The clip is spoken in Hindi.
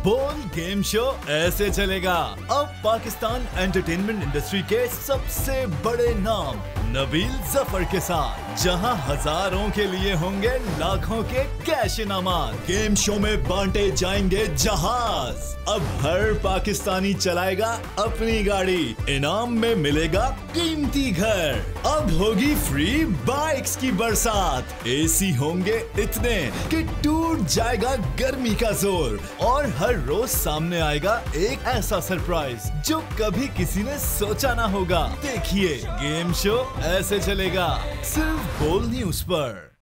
बोल गेम शो ऐसे चलेगा। अब पाकिस्तान एंटरटेनमेंट इंडस्ट्री के सबसे बड़े नाम नबील जफर के साथ, जहां हजारों के लिए होंगे लाखों के कैश इनामात। गेम शो में बांटे जाएंगे जहाज। अब हर पाकिस्तानी चलाएगा अपनी गाड़ी, इनाम में मिलेगा कीमती घर। अब होगी फ्री बाइक्स की बरसात। एसी होंगे इतने कि टूट जाएगा गर्मी का जोर। और हर रोज सामने आएगा एक ऐसा सरप्राइज जो कभी किसी ने सोचा ना होगा। देखिए गेम शो ऐसे चलेगा, सिर्फ बोल न्यूज पर।